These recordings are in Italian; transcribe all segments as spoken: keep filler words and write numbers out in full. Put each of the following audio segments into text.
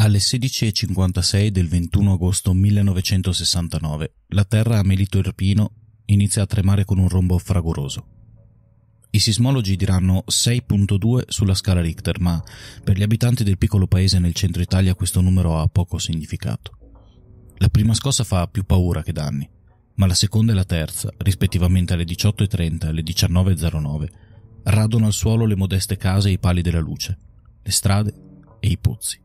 Alle sedici e cinquantasei del ventuno agosto millenovecentosessantanove la terra a Melito Irpino inizia a tremare con un rombo fragoroso. I sismologi diranno sei virgola due sulla scala Richter, ma per gli abitanti del piccolo paese nel centro Italia questo numero ha poco significato. La prima scossa fa più paura che danni, ma la seconda e la terza, rispettivamente alle diciotto e trenta e alle diciannove e zero nove, radono al suolo le modeste case e i pali della luce, le strade e i pozzi.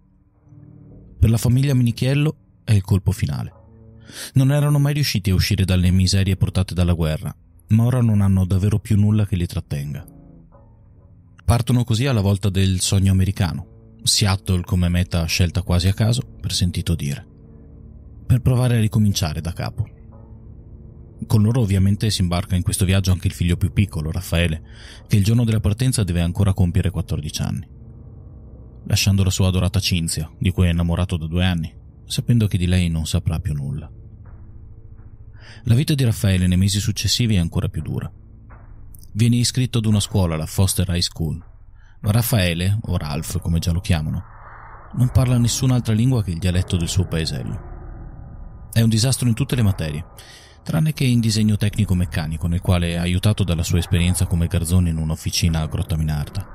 Per la famiglia Minichiello è il colpo finale. Non erano mai riusciti a uscire dalle miserie portate dalla guerra, ma ora non hanno davvero più nulla che li trattenga. Partono così alla volta del sogno americano, Seattle come meta scelta quasi a caso, per sentito dire, per provare a ricominciare da capo. Con loro ovviamente si imbarca in questo viaggio anche il figlio più piccolo, Raffaele, che il giorno della partenza deve ancora compiere quattordici anni. Lasciando la sua adorata Cinzia, di cui è innamorato da due anni, sapendo che di lei non saprà più nulla. La vita di Raffaele nei mesi successivi è ancora più dura. Viene iscritto ad una scuola, la Foster High School, ma Raffaele, o Ralph come già lo chiamano, non parla nessun'altra lingua che il dialetto del suo paesello. È un disastro in tutte le materie, tranne che in disegno tecnico-meccanico, nel quale è aiutato dalla sua esperienza come garzone in un'officina a Grottaminarda.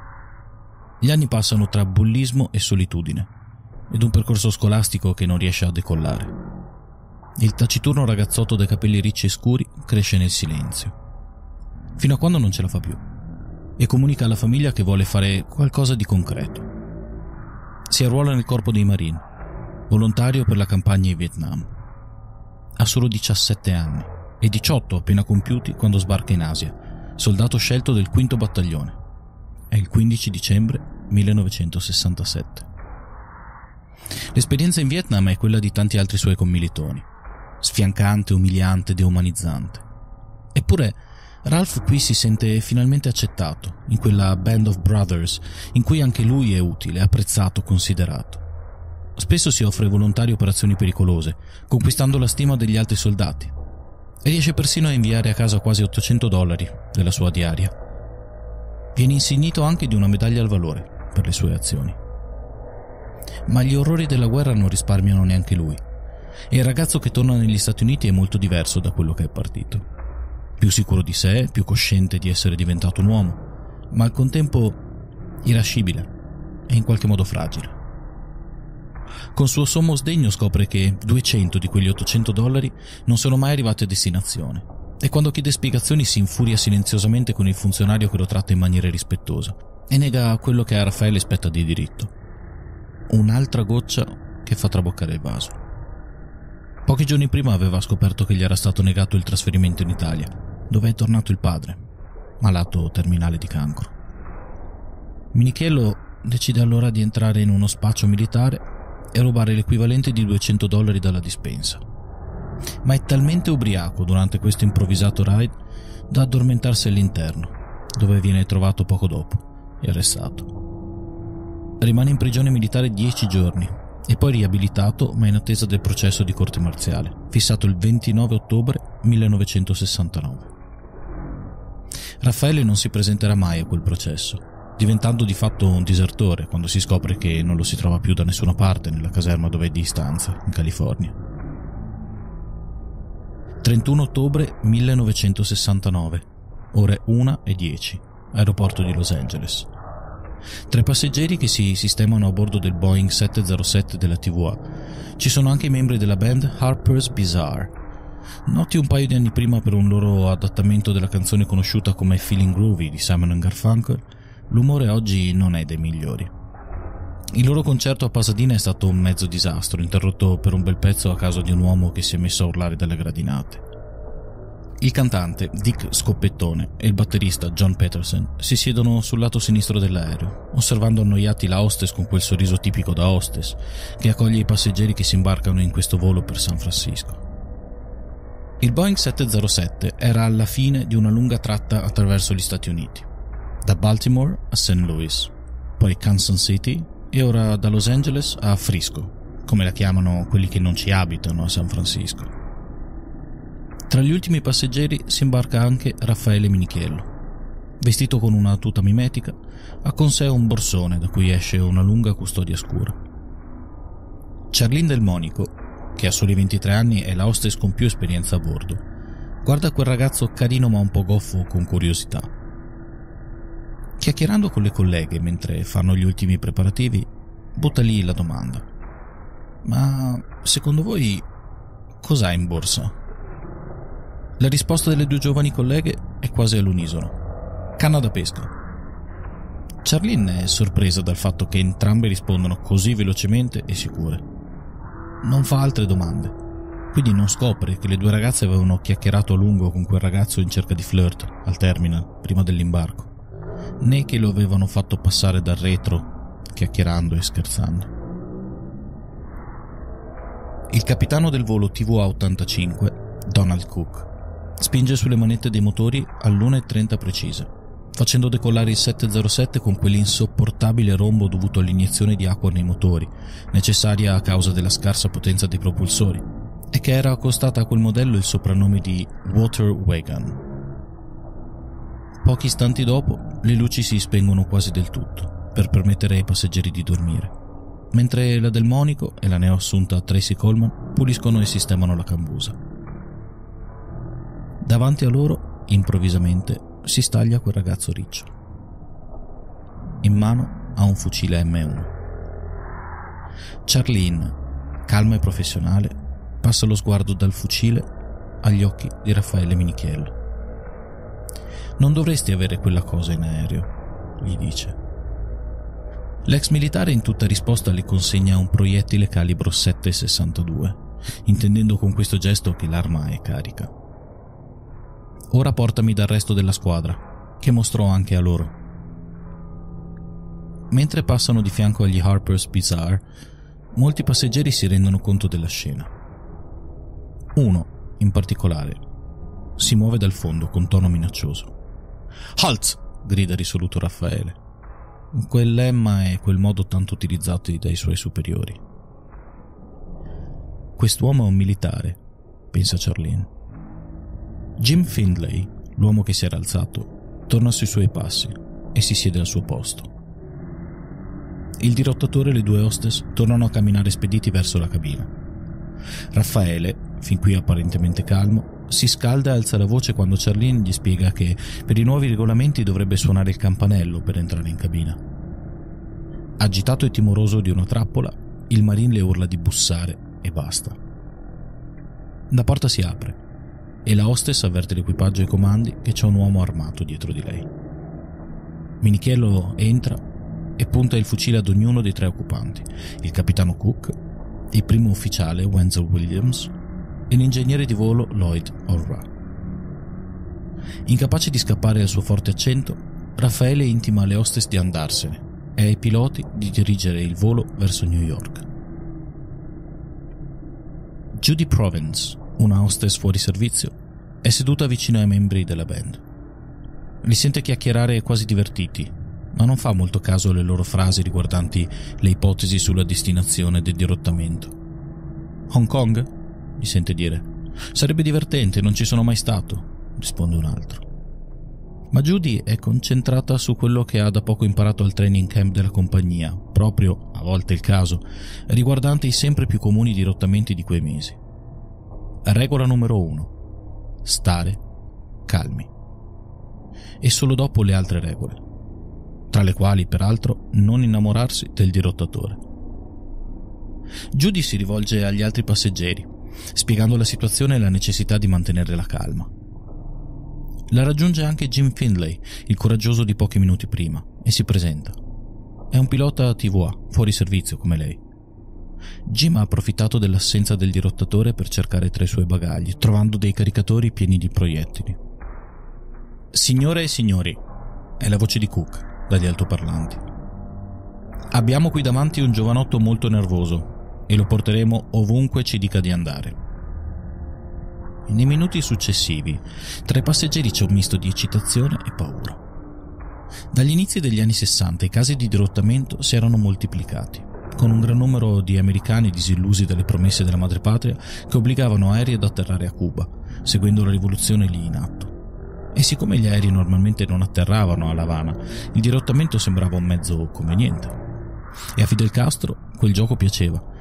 Gli anni passano tra bullismo e solitudine, ed un percorso scolastico che non riesce a decollare. Il taciturno ragazzotto dai capelli ricci e scuri cresce nel silenzio, fino a quando non ce la fa più, e comunica alla famiglia che vuole fare qualcosa di concreto. Si arruola nel corpo dei Marine, volontario per la campagna in Vietnam. Ha solo diciassette anni, e diciotto appena compiuti quando sbarca in Asia, soldato scelto del quinto battaglione. È il quindici dicembre millenovecentosessantasette. L'esperienza in Vietnam è quella di tanti altri suoi commilitoni, sfiancante, umiliante, deumanizzante. Eppure Ralph qui si sente finalmente accettato, in quella band of brothers in cui anche lui è utile, apprezzato, considerato. Spesso si offre volontario per azioni pericolose, conquistando la stima degli altri soldati, e riesce persino a inviare a casa quasi ottocento dollari della sua diaria. Viene insignito anche di una medaglia al valore per le sue azioni. Ma gli orrori della guerra non risparmiano neanche lui, e il ragazzo che torna negli Stati Uniti è molto diverso da quello che è partito. Più sicuro di sé, più cosciente di essere diventato un uomo, ma al contempo irascibile e in qualche modo fragile. Con suo sommo sdegno scopre che duecento di quegli ottocento dollari non sono mai arrivati a destinazione, e quando chiede spiegazioni si infuria silenziosamente con il funzionario che lo tratta in maniera rispettosa e nega quello che a Raffaele spetta di diritto. Un'altra goccia che fa traboccare il vaso. Pochi giorni prima aveva scoperto che gli era stato negato il trasferimento in Italia, dove è tornato il padre, malato terminale di cancro. Minichiello decide allora di entrare in uno spaccio militare e rubare l'equivalente di duecento dollari dalla dispensa. Ma è talmente ubriaco durante questo improvvisato raid da addormentarsi all'interno, dove viene trovato poco dopo e arrestato. Rimane in prigione militare dieci giorni e poi riabilitato, ma in attesa del processo di corte marziale, fissato il ventinove ottobre millenovecentosessantanove. Raffaele non si presenterà mai a quel processo, diventando di fatto un disertore quando si scopre che non lo si trova più da nessuna parte nella caserma dove è di stanza, in California. trentuno ottobre millenovecentosessantanove, ore una e dieci, aeroporto di Los Angeles. Tra i passeggeri che si sistemano a bordo del Boeing sette zero sette della T V A ci sono anche i membri della band Harper's Bazaar, noti un paio di anni prima per un loro adattamento della canzone conosciuta come Feeling Groovy di Simon and Garfunkel. L'umore oggi non è dei migliori. Il loro concerto a Pasadena è stato un mezzo disastro, interrotto per un bel pezzo a causa di un uomo che si è messo a urlare dalle gradinate. Il cantante Dick Scoppettone e il batterista John Peterson si siedono sul lato sinistro dell'aereo, osservando annoiati la hostess con quel sorriso tipico da hostess che accoglie i passeggeri che si imbarcano in questo volo per San Francisco. Il Boeing sette zero sette era alla fine di una lunga tratta attraverso gli Stati Uniti, da Baltimore a Saint Louis, poi Kansas City e ora da Los Angeles a Frisco, come la chiamano quelli che non ci abitano a San Francisco. Tra gli ultimi passeggeri si imbarca anche Raffaele Minichiello. Vestito con una tuta mimetica, ha con sé un borsone da cui esce una lunga custodia scura. Charlene Delmonico, che ha soli ventitré anni e la hostess con più esperienza a bordo, guarda quel ragazzo carino ma un po' goffo con curiosità. Chiacchierando con le colleghe mentre fanno gli ultimi preparativi, butta lì la domanda: ma secondo voi cos'ha in borsa? La risposta delle due giovani colleghe è quasi all'unisono: canna da pesca. Charlene è sorpresa dal fatto che entrambe rispondono così velocemente e sicure. Non fa altre domande, quindi non scopre che le due ragazze avevano chiacchierato a lungo con quel ragazzo in cerca di flirt al terminal prima dell'imbarco, né che lo avevano fatto passare dal retro chiacchierando e scherzando. Il capitano del volo T V A ottantacinque, Donald Cook, spinge sulle manette dei motori all'una e trenta precise, facendo decollare il sette zero sette con quell'insopportabile rombo dovuto all'iniezione di acqua nei motori, necessaria a causa della scarsa potenza dei propulsori, e che era accostata a quel modello il soprannome di Water Wagon. Pochi istanti dopo, le luci si spengono quasi del tutto, per permettere ai passeggeri di dormire, mentre la Delmonico e la neoassunta Tracy Coleman puliscono e sistemano la cambusa. Davanti a loro, improvvisamente, si staglia quel ragazzo riccio. In mano ha un fucile M uno. Charlene, calma e professionale, passa lo sguardo dal fucile agli occhi di Raffaele Minichiello. Non dovresti avere quella cosa in aereo, gli dice. L'ex militare in tutta risposta le consegna un proiettile calibro sette sessantadue, intendendo con questo gesto che l'arma è carica. Ora portami dal resto della squadra, che mostrò anche a loro. Mentre passano di fianco agli Harper's Bazaar, molti passeggeri si rendono conto della scena. Uno, in particolare, si muove dal fondo con tono minaccioso. «Halt!» grida risoluto Raffaele. Quel lemma è quel modo tanto utilizzato dai suoi superiori. Quest'uomo è un militare, pensa Charlene. Jim Findlay, l'uomo che si era alzato, torna sui suoi passi e si siede al suo posto. Il dirottatore e le due hostess tornano a camminare spediti verso la cabina. Raffaele, fin qui apparentemente calmo, si scalda e alza la voce quando Charlene gli spiega che per i nuovi regolamenti dovrebbe suonare il campanello per entrare in cabina. Agitato e timoroso di una trappola, il marine le urla di bussare e basta. La porta si apre e la hostess avverte l'equipaggio e i comandi che c'è un uomo armato dietro di lei. Minichiello entra e punta il fucile ad ognuno dei tre occupanti, il capitano Cook, il primo ufficiale Wenzel Williams e l'ingegnere di volo Lloyd Orra. Incapace di scappare al suo forte accento, Raffaele intima alle hostess di andarsene e ai piloti di dirigere il volo verso New York. Judy Provence, una hostess fuori servizio, è seduta vicino ai membri della band. Li sente chiacchierare quasi divertiti, ma non fa molto caso alle loro frasi riguardanti le ipotesi sulla destinazione del dirottamento. Hong Kong? Gli sente dire. Sarebbe divertente, non ci sono mai stato, risponde un altro. Ma Judy è concentrata su quello che ha da poco imparato al training camp della compagnia, proprio, a volte il caso, riguardante i sempre più comuni dirottamenti di quei mesi. Regola numero uno: stare calmi. E solo dopo le altre regole, tra le quali, peraltro, non innamorarsi del dirottatore. Judy si rivolge agli altri passeggeri, spiegando la situazione e la necessità di mantenere la calma. La raggiunge anche Jim Findlay, il coraggioso di pochi minuti prima, e si presenta. È un pilota T V A, fuori servizio come lei. Jim ha approfittato dell'assenza del dirottatore per cercare tra i suoi bagagli, trovando dei caricatori pieni di proiettili. Signore e signori, è la voce di Cook, dagli altoparlanti. Abbiamo qui davanti un giovanotto molto nervoso e lo porteremo ovunque ci dica di andare. Nei minuti successivi, tra i passeggeri c'è un misto di eccitazione e paura. Dagli inizi degli anni sessanta i casi di dirottamento si erano moltiplicati, con un gran numero di americani disillusi dalle promesse della madrepatria che obbligavano aerei ad atterrare a Cuba, seguendo la rivoluzione lì in atto. E siccome gli aerei normalmente non atterravano a La Habana, il dirottamento sembrava un mezzo conveniente. E a Fidel Castro quel gioco piaceva.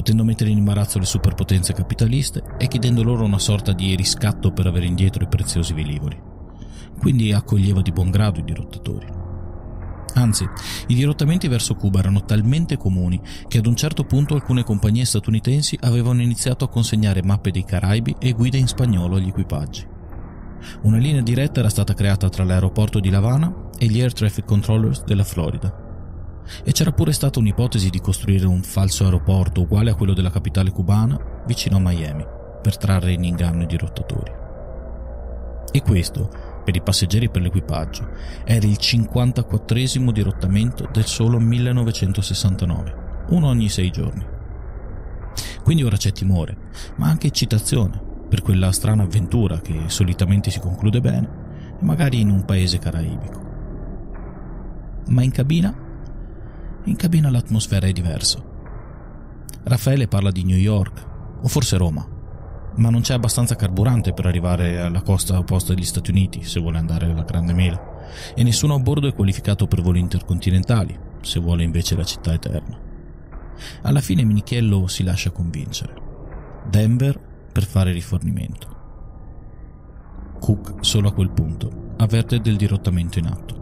potendo mettere in imbarazzo le superpotenze capitaliste e chiedendo loro una sorta di riscatto per avere indietro i preziosi velivoli. Quindi accoglieva di buon grado i dirottatori. Anzi, i dirottamenti verso Cuba erano talmente comuni che ad un certo punto alcune compagnie statunitensi avevano iniziato a consegnare mappe dei Caraibi e guide in spagnolo agli equipaggi. Una linea diretta era stata creata tra l'aeroporto di La Habana e gli Air Traffic Controllers della Florida. E c'era pure stata un'ipotesi di costruire un falso aeroporto uguale a quello della capitale cubana vicino a Miami per trarre in inganno i dirottatori. E questo, per i passeggeri e per l'equipaggio, era il cinquantaquattresimo dirottamento del solo millenovecentosessantanove, uno ogni sei giorni. Quindi ora c'è timore, ma anche eccitazione per quella strana avventura che solitamente si conclude bene, e magari in un paese caraibico. Ma in cabina? In cabina l'atmosfera è diversa. Raffaele parla di New York, o forse Roma, ma non c'è abbastanza carburante per arrivare alla costa opposta degli Stati Uniti se vuole andare alla Grande Mela, e nessuno a bordo è qualificato per voli intercontinentali se vuole invece la città eterna. Alla fine Minichiello si lascia convincere. Denver per fare rifornimento. Cook solo a quel punto avverte del dirottamento in atto.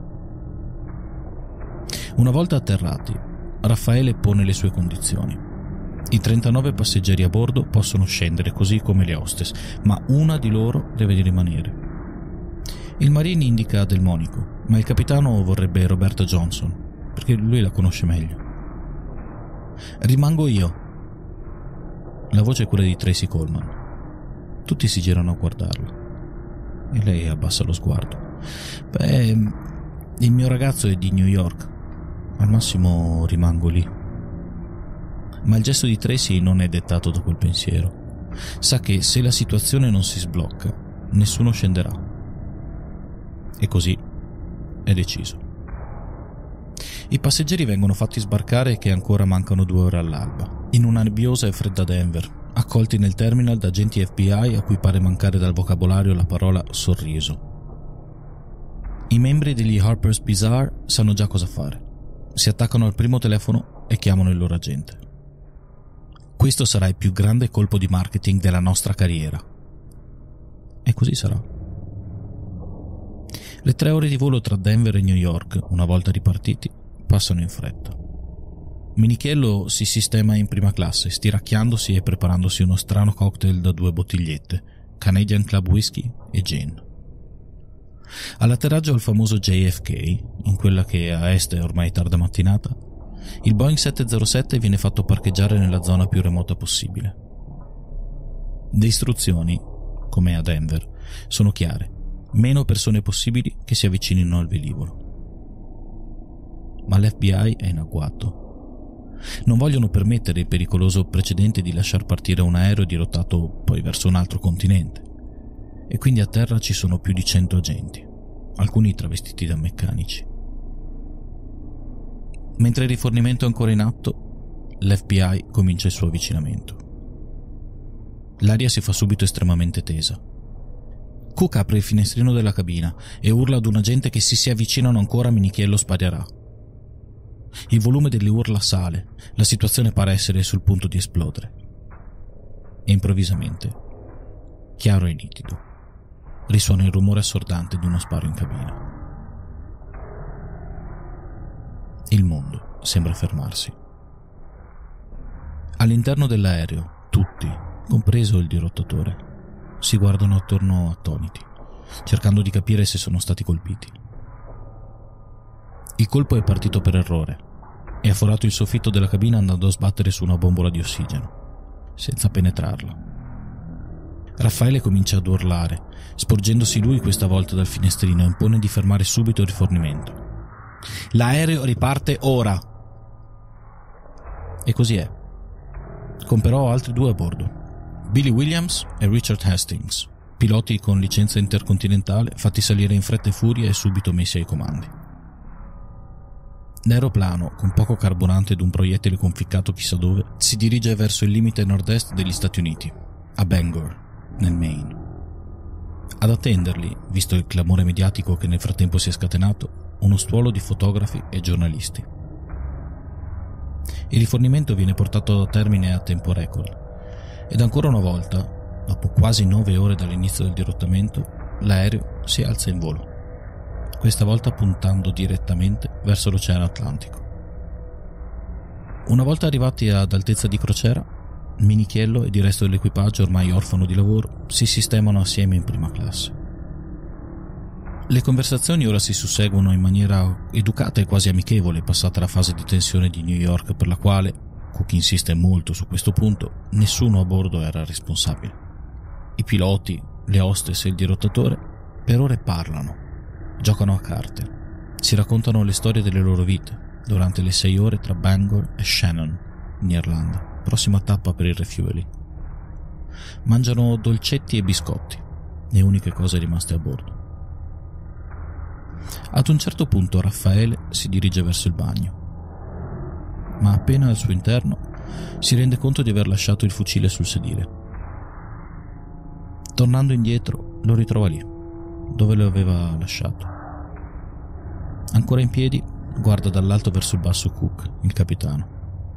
Una volta atterrati, Raffaele pone le sue condizioni. I trentanove passeggeri a bordo possono scendere così come le hostess, ma una di loro deve rimanere. Il marine indica Delmonico, ma il capitano vorrebbe Roberta Johnson, perché lui la conosce meglio. Rimango io. La voce è quella di Tracy Coleman. Tutti si girano a guardarla e lei abbassa lo sguardo. Beh, il mio ragazzo è di New York. Al massimo rimango lì. Ma il gesto di Tracy non è dettato da quel pensiero. Sa che se la situazione non si sblocca, nessuno scenderà. E così è deciso. I passeggeri vengono fatti sbarcare che ancora mancano due ore all'alba, in una nebbiosa e fredda Denver, accolti nel terminal da agenti F B I a cui pare mancare dal vocabolario la parola sorriso. I membri degli Harper's Bazaar sanno già cosa fare. Si attaccano al primo telefono e chiamano il loro agente. Questo sarà il più grande colpo di marketing della nostra carriera. E così sarà. Le tre ore di volo tra Denver e New York, una volta ripartiti, passano in fretta. Minichiello si sistema in prima classe, stiracchiandosi e preparandosi uno strano cocktail da due bottigliette, Canadian Club Whisky e Gin. All'atterraggio al famoso J F K, in quella che a est è ormai tarda mattinata, il Boeing sette zero sette viene fatto parcheggiare nella zona più remota possibile. Le istruzioni, come a Denver, sono chiare: meno persone possibili che si avvicinino al velivolo. Ma l'F B I è in agguato. Non vogliono permettere il pericoloso precedente di lasciar partire un aereo dirottato poi verso un altro continente. E quindi a terra ci sono più di cento agenti, alcuni travestiti da meccanici. Mentre il rifornimento è ancora in atto, l'F B I comincia il suo avvicinamento. L'aria si fa subito estremamente tesa. Cook apre il finestrino della cabina e urla ad un agente che se si avvicinano ancora Minichiello sparerà. Il volume delle urla sale, la situazione pare essere sul punto di esplodere. E improvvisamente, chiaro e nitido, risuona il rumore assordante di uno sparo in cabina. Il mondo sembra fermarsi. All'interno dell'aereo, tutti, compreso il dirottatore, si guardano attorno attoniti, cercando di capire se sono stati colpiti. Il colpo è partito per errore e ha forato il soffitto della cabina andando a sbattere su una bombola di ossigeno, senza penetrarla. Raffaele comincia ad urlare, sporgendosi lui questa volta dal finestrino e impone di fermare subito il rifornimento. L'aereo riparte ora! E così è, con però altri due a bordo, Billy Williams e Richard Hastings, piloti con licenza intercontinentale fatti salire in fretta e furia e subito messi ai comandi. L'aeroplano, con poco carburante ed un proiettile conficcato chissà dove, si dirige verso il limite nord-est degli Stati Uniti, a Bangor, nel Maine. Ad attenderli, visto il clamore mediatico che nel frattempo si è scatenato, uno stuolo di fotografi e giornalisti. Il rifornimento viene portato a termine a tempo record ed ancora una volta, dopo quasi nove ore dall'inizio del dirottamento, l'aereo si alza in volo, questa volta puntando direttamente verso l'Oceano Atlantico. Una volta arrivati ad altezza di crociera, Minichiello ed il resto dell'equipaggio, ormai orfano di lavoro, si sistemano assieme in prima classe. Le conversazioni ora si susseguono in maniera educata e quasi amichevole, passata la fase di tensione di New York, per la quale, Cook insiste molto su questo punto, nessuno a bordo era responsabile. I piloti, le hostess e il dirottatore per ore parlano, giocano a carte, si raccontano le storie delle loro vite durante le sei ore tra Bangor e Shannon, in Irlanda, prossima tappa per il refueling. Mangiano dolcetti e biscotti, le uniche cose rimaste a bordo. Ad un certo punto Raffaele si dirige verso il bagno, ma appena al suo interno si rende conto di aver lasciato il fucile sul sedile. Tornando indietro lo ritrova lì, dove lo aveva lasciato. Ancora in piedi guarda dall'alto verso il basso Cook, il capitano.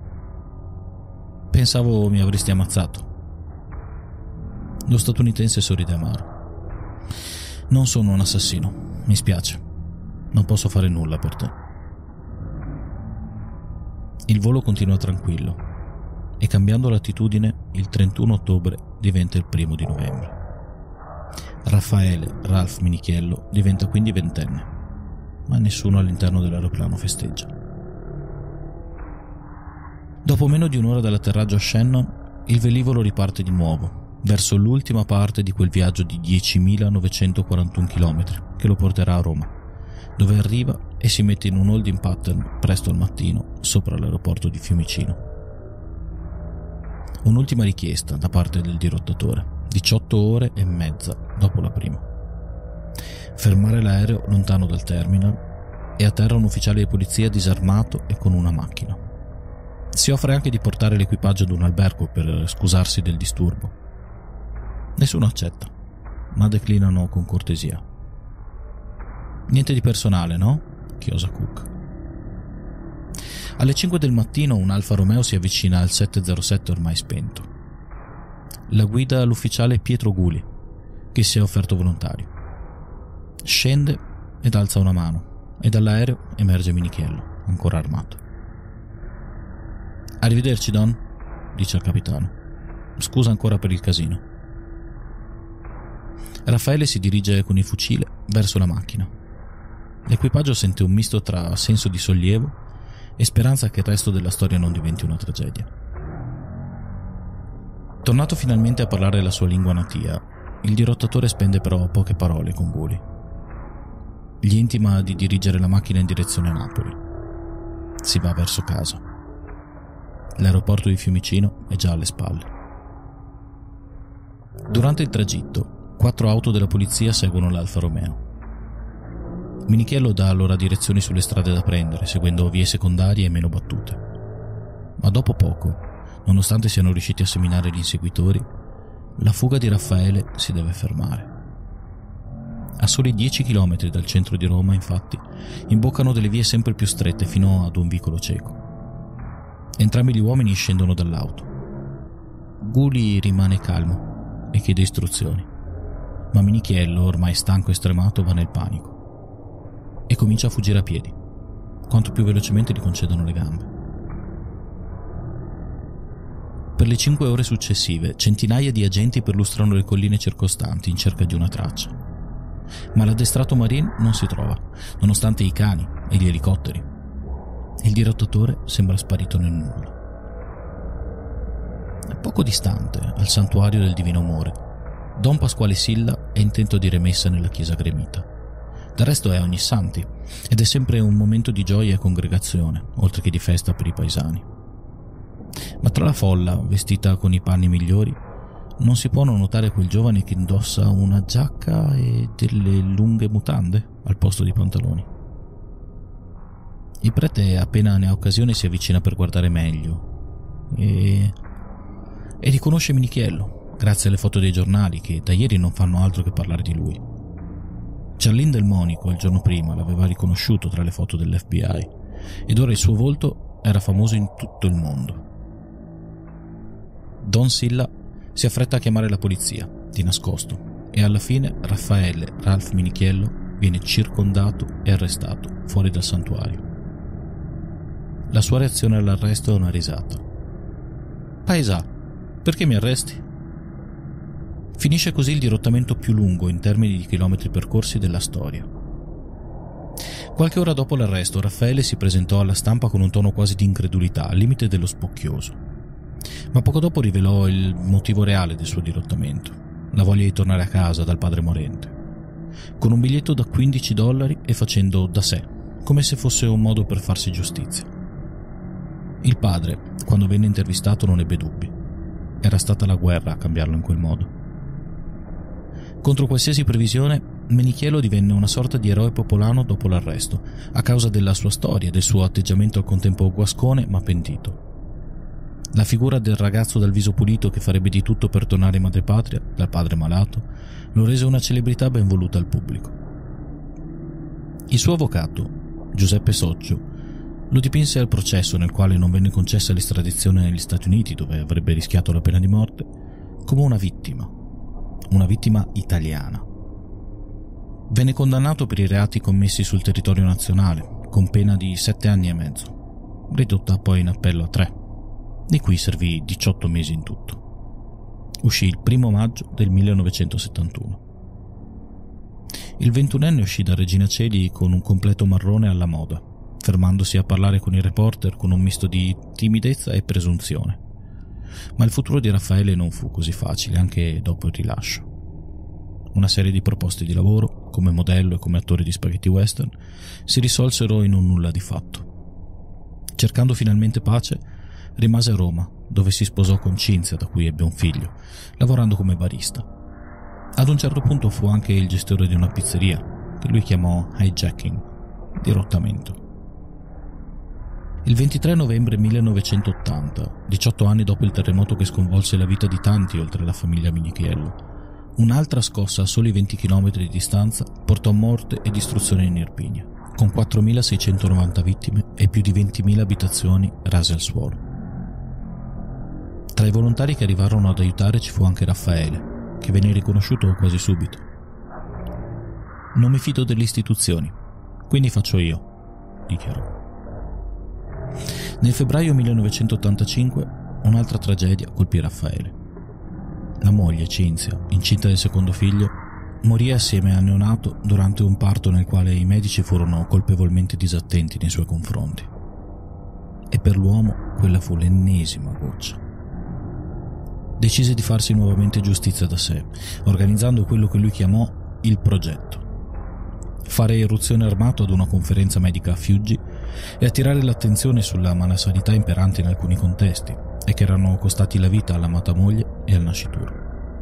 Pensavo mi avresti ammazzato. Lo statunitense sorride amaro. Non sono un assassino, mi spiace. Non posso fare nulla per te. Il volo continua tranquillo e cambiando latitudine il trentuno ottobre diventa il primo di novembre. Raffaele Ralph Minichiello diventa quindi ventenne, ma nessuno all'interno dell'aeroplano festeggia. Dopo meno di un'ora dall'atterraggio a Shannon, il velivolo riparte di nuovo verso l'ultima parte di quel viaggio di diecimilanovecentoquarantuno chilometri che lo porterà a Roma, dove arriva e si mette in un holding pattern presto al mattino sopra l'aeroporto di Fiumicino. Un'ultima richiesta da parte del dirottatore, diciotto ore e mezza dopo la prima. Fermare l'aereo lontano dal terminal e a terra un ufficiale di polizia disarmato e con una macchina. Si offre anche di portare l'equipaggio ad un albergo per scusarsi del disturbo. Nessuno accetta, ma declinano con cortesia. Niente di personale, no? Chiosa Cook. Alle cinque del mattino un Alfa Romeo si avvicina al settecentossette ormai spento. La guida l'ufficiale Pietro Guli, che si è offerto volontario. Scende ed alza una mano e dall'aereo emerge Minichiello, ancora armato. Arrivederci, Don, dice al capitano. Scusa ancora per il casino. Raffaele si dirige con il fucile verso la macchina. L'equipaggio sente un misto tra senso di sollievo e speranza che il resto della storia non diventi una tragedia. Tornato finalmente a parlare la sua lingua natia, il dirottatore spende però poche parole con Guli. Gli intima di dirigere la macchina in direzione Napoli. Si va verso casa. L'aeroporto di Fiumicino è già alle spalle. Durante il tragitto, quattro auto della polizia seguono l'Alfa Romeo. Minichiello dà allora direzioni sulle strade da prendere, seguendo vie secondarie e meno battute. Ma dopo poco, nonostante siano riusciti a seminare gli inseguitori, la fuga di Raffaele si deve fermare. A soli dieci chilometri dal centro di Roma, infatti, imboccano delle vie sempre più strette fino ad un vicolo cieco. Entrambi gli uomini scendono dall'auto. Guli rimane calmo e chiede istruzioni, ma Minichiello, ormai stanco e stremato, va nel panico e comincia a fuggire a piedi, quanto più velocemente gli concedono le gambe. Per le cinque ore successive, centinaia di agenti perlustrano le colline circostanti in cerca di una traccia, ma l'addestrato Marine non si trova, nonostante i cani e gli elicotteri. Il dirottatore sembra sparito nel nulla. Poco distante, al santuario del Divino Amore, Don Pasquale Silla è intento di rimessa nella chiesa gremita. Del resto è ogni santi ed è sempre un momento di gioia e congregazione, oltre che di festa per i paesani. Ma tra la folla, vestita con i panni migliori, non si può non notare quel giovane che indossa una giacca e delle lunghe mutande al posto di pantaloni. Il prete, appena ne ha occasione, si avvicina per guardare meglio e, e riconosce Minichiello, grazie alle foto dei giornali che da ieri non fanno altro che parlare di lui. Charlene Del Monico il giorno prima l'aveva riconosciuto tra le foto dell'F B I ed ora il suo volto era famoso in tutto il mondo. Don Silla si affretta a chiamare la polizia, di nascosto, e alla fine Raffaele Ralph Minichiello viene circondato e arrestato fuori dal santuario. La sua reazione all'arresto è una risata. «Paesà, perché mi arresti?» Finisce così il dirottamento più lungo in termini di chilometri percorsi della storia. Qualche ora dopo l'arresto, Raffaele si presentò alla stampa con un tono quasi di incredulità, al limite dello spocchioso. Ma poco dopo rivelò il motivo reale del suo dirottamento, la voglia di tornare a casa dal padre morente, con un biglietto da quindici dollari e facendo da sé, come se fosse un modo per farsi giustizia. Il padre, quando venne intervistato, non ebbe dubbi. Era stata la guerra a cambiarlo in quel modo. Contro qualsiasi previsione, Menichiello divenne una sorta di eroe popolano dopo l'arresto, a causa della sua storia e del suo atteggiamento al contempo guascone ma pentito. La figura del ragazzo dal viso pulito che farebbe di tutto per tornare in madrepatria, dal padre malato, lo rese una celebrità ben voluta al pubblico. Il suo avvocato, Giuseppe Soccio, lo dipinse al processo, nel quale non venne concessa l'estradizione negli Stati Uniti, dove avrebbe rischiato la pena di morte, come una vittima, una vittima italiana. Venne condannato per i reati commessi sul territorio nazionale, con pena di sette anni e mezzo, ridotta poi in appello a tre, di cui servì diciotto mesi in tutto. Uscì il primo maggio del millenovecentosettantuno. Il ventunenne uscì da Regina Coeli con un completo marrone alla moda, fermandosi a parlare con i reporter con un misto di timidezza e presunzione. Ma il futuro di Raffaele non fu così facile anche dopo il rilascio. Una serie di proposte di lavoro, come modello e come attore di spaghetti western, si risolsero in un nulla di fatto. Cercando finalmente pace, rimase a Roma, dove si sposò con Cinzia, da cui ebbe un figlio, lavorando come barista. Ad un certo punto fu anche il gestore di una pizzeria, che lui chiamò hijacking, dirottamento. Il ventitré novembre millenovecentottanta, diciotto anni dopo il terremoto che sconvolse la vita di tanti oltre la famiglia Minichiello, un'altra scossa a soli venti chilometri di distanza portò morte e distruzione in Irpinia, con quattromilaseicentonovanta vittime e più di ventimila abitazioni rase al suolo. Tra i volontari che arrivarono ad aiutare ci fu anche Raffaele, che venne riconosciuto quasi subito. «Non mi fido delle istituzioni, quindi faccio io», dichiarò. Nel febbraio millenovecentottantacinque un'altra tragedia colpì Raffaele. La moglie, Cinzia, incinta del secondo figlio, morì assieme al neonato durante un parto nel quale i medici furono colpevolmente disattenti nei suoi confronti. E per l'uomo quella fu l'ennesima goccia. Decise di farsi nuovamente giustizia da sé, organizzando quello che lui chiamò il progetto. Fare irruzione armato ad una conferenza medica a Fiuggi e attirare l'attenzione sulla malasanità imperante in alcuni contesti e che erano costati la vita all'amata moglie e al nascituro.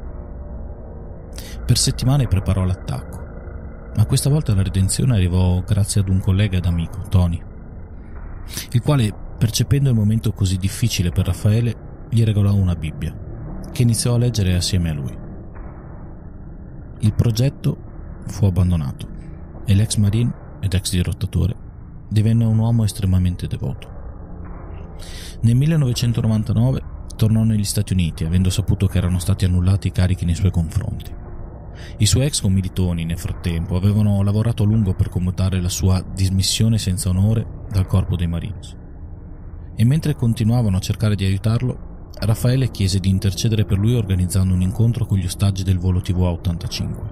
Per settimane preparò l'attacco, ma questa volta la redenzione arrivò grazie ad un collega ed amico, Tony, il quale, percependo il momento così difficile per Raffaele, gli regalò una Bibbia, che iniziò a leggere assieme a lui. Il progetto fu abbandonato e l'ex marine ed ex dirottatore divenne un uomo estremamente devoto. Nel millenovecentonovantanove tornò negli Stati Uniti, avendo saputo che erano stati annullati i carichi nei suoi confronti. I suoi ex commilitoni, nel frattempo, avevano lavorato a lungo per commutare la sua dismissione senza onore dal corpo dei Marines. E mentre continuavano a cercare di aiutarlo, Raffaele chiese di intercedere per lui organizzando un incontro con gli ostaggi del volo T V A ottantacinque.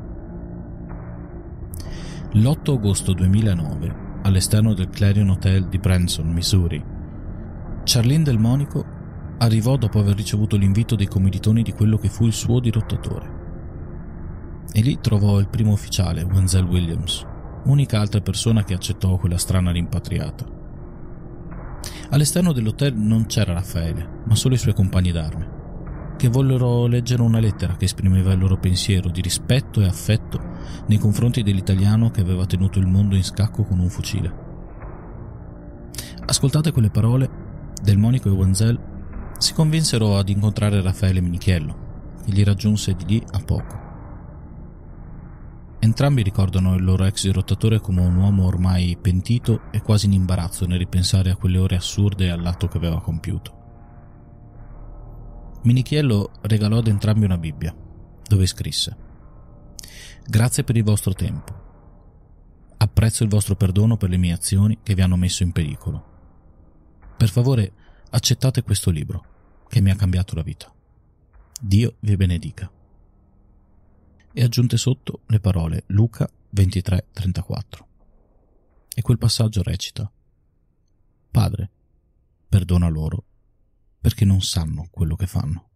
L'otto agosto duemilanove, all'esterno del Clarion Hotel di Branson, Missouri, Charlene Del Monico arrivò dopo aver ricevuto l'invito dei commilitoni di quello che fu il suo dirottatore. E lì trovò il primo ufficiale, Wenzel Williams, unica altra persona che accettò quella strana rimpatriata. All'esterno dell'hotel non c'era Raffaele, ma solo i suoi compagni d'arme, che vollero leggere una lettera che esprimeva il loro pensiero di rispetto e affetto nei confronti dell'italiano che aveva tenuto il mondo in scacco con un fucile. Ascoltate quelle parole, Del Monico e Wenzel si convinsero ad incontrare Raffaele Minichiello, che gli raggiunse di lì a poco. Entrambi ricordano il loro ex dirottatore come un uomo ormai pentito e quasi in imbarazzo nel ripensare a quelle ore assurde e all'atto che aveva compiuto. Minichiello regalò ad entrambi una Bibbia, dove scrisse: «Grazie per il vostro tempo. Apprezzo il vostro perdono per le mie azioni che vi hanno messo in pericolo. Per favore, accettate questo libro, che mi ha cambiato la vita. Dio vi benedica». E aggiunte sotto le parole Luca ventitré trentaquattro. E quel passaggio recita: «Padre, perdona loro, perché non sanno quello che fanno».